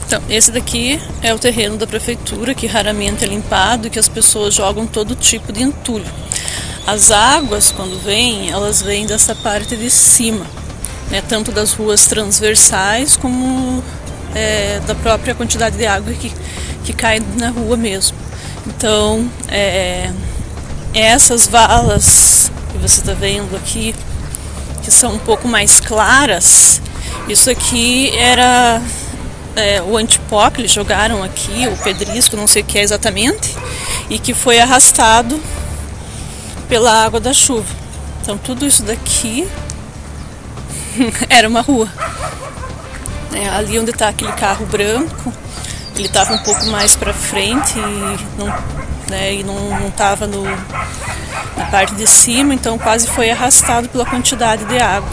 Então, esse daqui é o terreno da prefeitura, que raramente é limpado e que as pessoas jogam todo tipo de entulho. As águas, quando vêm, elas vêm dessa parte de cima, né, tanto das ruas transversais como da própria quantidade de água que cai na rua mesmo. Então, essas valas que você está vendo aqui, que são um pouco mais claras, isso aqui era o antipó que eles jogaram aqui, o pedrisco, não sei o que é exatamente, e que foi arrastado pela água da chuva. Então tudo isso daqui era uma rua. Ali onde está aquele carro branco, ele estava um pouco mais para frente e não estava na parte de cima, então quase foi arrastado pela quantidade de água.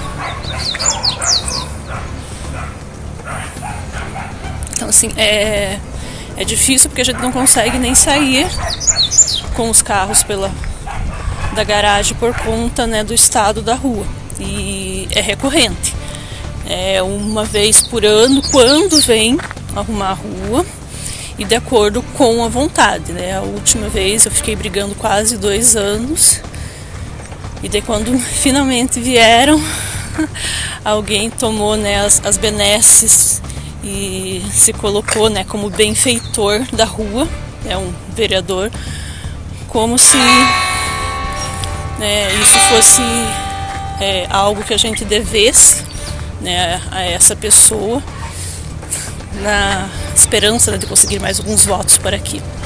Então assim, é difícil porque a gente não consegue nem sair com os carros da garagem por conta, né, do estado da rua. E é recorrente. É uma vez por ano, quando vem arrumar a rua e de acordo com a vontade, né? A última vez eu fiquei brigando quase 2 anos e daí quando finalmente vieram, alguém tomou, né, as benesses e se colocou, né, como benfeitor da rua, um vereador, como se isso fosse algo que a gente devesse, né, a essa pessoa, na esperança, né, de conseguir mais alguns votos por aqui.